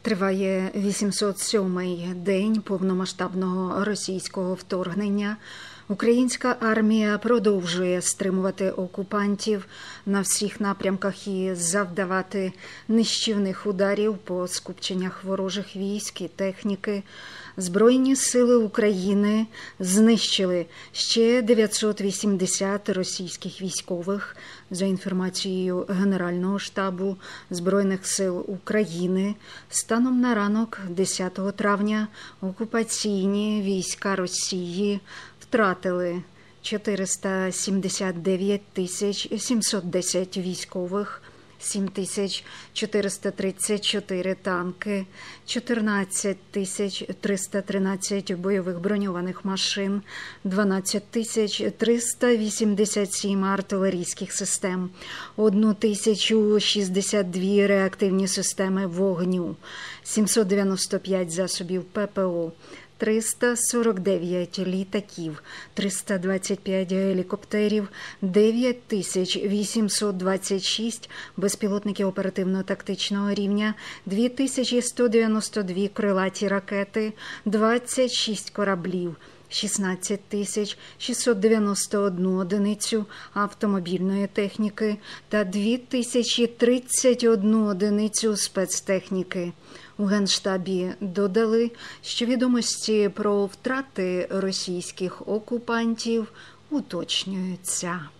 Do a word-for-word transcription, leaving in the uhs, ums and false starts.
Триває вісімсот сьомий день повномасштабного російського вторгнення. Українська армія продовжує стримувати окупантів на всіх напрямках і завдавати нищівних ударів по скупченнях ворожих військ і техніки. Збройні сили України знищили ще дев'ятсот вісімдесят російських військових. За інформацією Генерального штабу Збройних сил України, станом на ранок десятого травня окупаційні війська Росії втратили чотириста сімдесят дев'ять тисяч сімсот десять військових, сім тисяч чотириста тридцять чотири танки, чотирнадцять тисяч триста тринадцять бойових броньованих машин, дванадцять тисяч триста вісімдесят сім артилерійських систем, тисячу шістдесят дві реактивні системи вогню, сімсот дев'яносто п'ять засобів ППО, триста сорок дев'ять літаків, триста двадцять п'ять гелікоптерів, дев'ять тисяч вісімсот двадцять шість безпілотників оперативно-тактичного рівня, дві тисячі сто дев'яносто дві крилаті ракети, двадцять шість кораблів, шістнадцять тисяч шістсот дев'яносто одну одиницю автомобільної техніки та дві тисячі тридцять одну одиницю спецтехніки. У Генштабі додали, що відомості про втрати російських окупантів уточнюються.